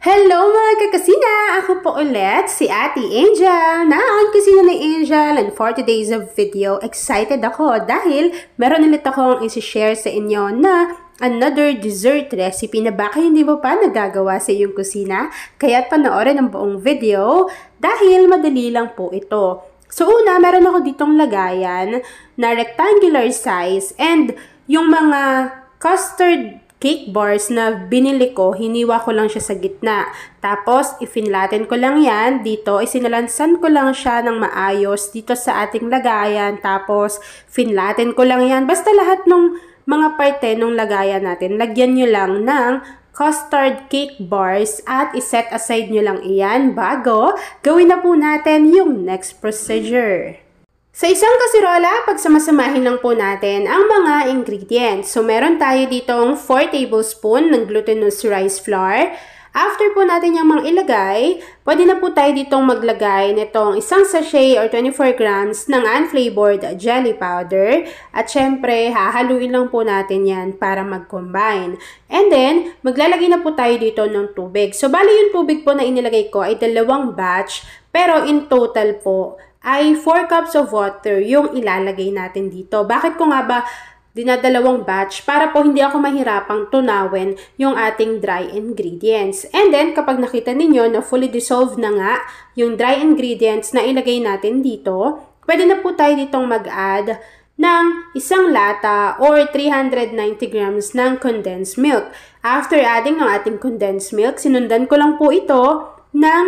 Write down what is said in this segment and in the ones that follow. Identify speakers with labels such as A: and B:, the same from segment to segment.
A: Hello mga kakasina! Ako po ulit si Ate Angel na ang kusina ni Angel, and for today's video, excited ako dahil meron ulit akong isi-share sa inyo na another dessert recipe na baka hindi mo pa nagagawa sa iyong kusina. Kaya't panoorin ang buong video dahil madali lang po ito. So una, meron ako ditong lagayan na rectangular size, and yung mga custard cake bars na binili ko, hiniwa ko lang siya sa gitna. Tapos, ifinlaten ko lang yan dito. Isinalansan ko lang siya ng maayos dito sa ating lagayan. Tapos, finlaten ko lang yan. Basta lahat ng mga parte ng lagayan natin, lagyan nyo lang ng custard cake bars at iset aside nyo lang iyan bago gawin na po natin yung next procedure. Sa isang kasirola, pagsamasamahin lang po natin ang mga ingredients. So, meron tayo ditong 4 tablespoon ng glutinous rice flour. After po natin yung mga ilagay, pwede na po tayo ditong maglagay nitong isang sachet or 24 grams ng unflavored jelly powder. At syempre, hahaluin lang po natin yan para mag-combine. And then, maglalagay na po tayo dito ng tubig. So, bali yung tubig po na inilagay ko ay 2 batch, pero in total po ay 4 cups of water yung ilalagay natin dito. Bakit ko nga ba dinadalawang batch? Para po hindi ako mahirapang tunawin yung ating dry ingredients. And then, kapag nakita ninyo na fully dissolved na nga yung dry ingredients na ilagay natin dito, pwede na po tayo ditong mag-add ng isang lata or 390 grams ng condensed milk. After adding ng ating condensed milk, sinundan ko lang po ito ng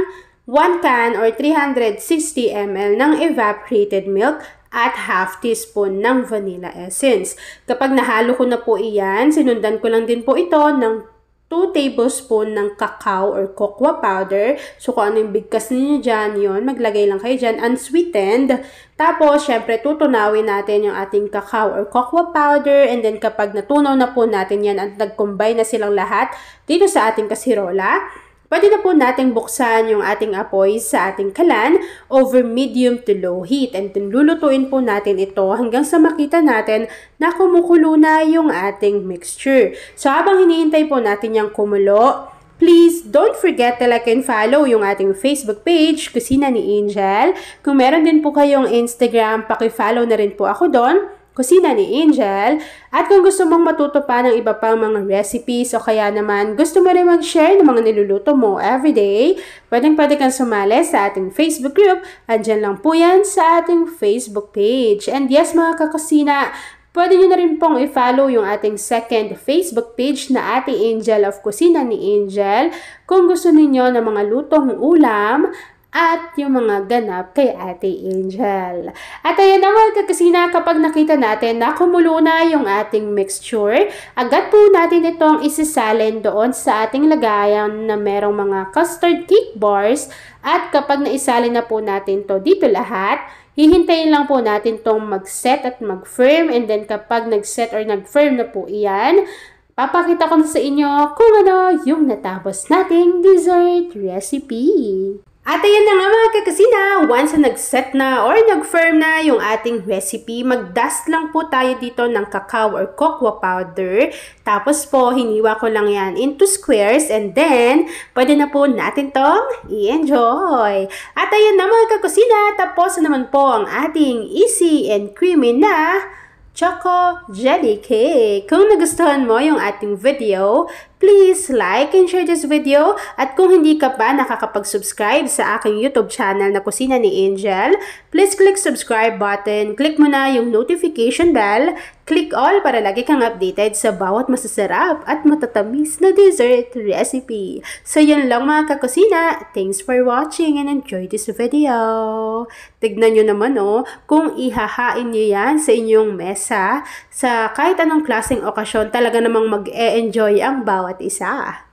A: 1 can or 360 ml ng evaporated milk at half teaspoon ng vanilla essence. Kapag nahalo ko na po iyan, sinundan ko lang din po ito ng 2 tablespoon ng cacao or cocoa powder. So, kung ano yung bigkas ninyo dyan, yun, maglagay lang kayo dyan, unsweetened. Tapos, syempre, tutunawin natin yung ating cacao or cocoa powder. And then, kapag natunaw na po natin yan at nag-combine na silang lahat dito sa ating kasirola, pwede na po natin buksan yung ating apoy sa ating kalan over medium to low heat. And then lulutuin po natin ito hanggang sa makita natin na kumukulo na yung ating mixture. So habang hinihintay po natin yung kumulo, please don't forget to like and follow yung ating Facebook page, Kusina ni Angel. Kung meron din po kayong Instagram, paki-follow na rin po ako doon, Kusina ni Angel. At kung gusto mong matuto pa ng iba pang mga recipes o kaya naman gusto mo rin mag-share ng mga niluluto mo everyday, pwede kang sumali sa ating Facebook group. Andyan lang po yan sa ating Facebook page. And yes mga kakusina, pwede nyo na rin pong i-follow yung ating second Facebook page na Ate Angel of Kusina ni Angel kung gusto ninyo ng mga lutong ulam at yung mga ganap kay Ate Angel. At ayan na mga kakasina, kapag nakita natin na kumulo na yung ating mixture, agad po natin itong isisalin doon sa ating lagayan na merong mga custard cake bars. At kapag naisalin na po natin to dito lahat, hihintayin lang po natin tong mag-set at mag-firm. And then kapag nag-set or nag-firm na po iyan, papakita ko na sa inyo kung ano yung natapos nating dessert recipe. At ayan na nga mga kakasina, once na nag-set na or nag-firm na yung ating recipe, mag-dust lang po tayo dito ng cacao or cocoa powder. Tapos po, hiniwa ko lang yan into squares, and then, pwede na po natin tong i-enjoy. At ayan na mga kakasina, tapos na naman po ang ating easy and creamy na choco jelly cake. Kung nagustuhan mo yung ating video, please like and share this video. At kung hindi ka pa nakakapag-subscribe sa aking YouTube channel na Kusina ni Angel, please click subscribe button, click mo na yung notification bell, click all para lagi kang updated sa bawat masasarap at matatamis na dessert recipe. So yun lang mga kakusina. Thanks for watching and enjoy this video. Tignan nyo naman kung ihahain nyo yan sa inyong mesa, sa kahit anong klaseng okasyon, talaga namang mag-e-enjoy ang bawat isa.